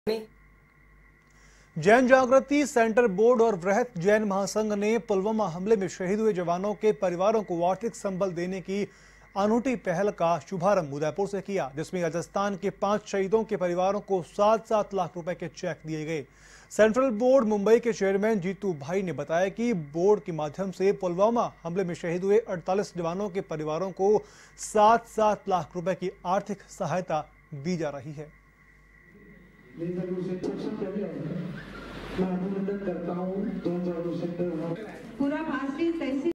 जैन जागृति centre board और वृहत जैन महासंघ ने पुलवामा हमले में शहीद हुए जवानों के परिवारों को आर्थिक संबल देने की अनूठी पहल का शुभारंभ उदयपुर से किया, जिसमें राजस्थान के 5 शहीदों के परिवारों को 7-7 लाख रुपए के चेक दिए गए। सेंट्रल बोर्ड मुंबई के चेयरमैन जीतू भाई ने बताया कि बोर्ड के माध्यम से पुलवामा हमले में शहीद हुए 48 जवानों के परिवारों को 7-7 लाख रुपए की आर्थिक सहायता दी जा रही है। मैं अभिनंदन करता हूँ। पूरा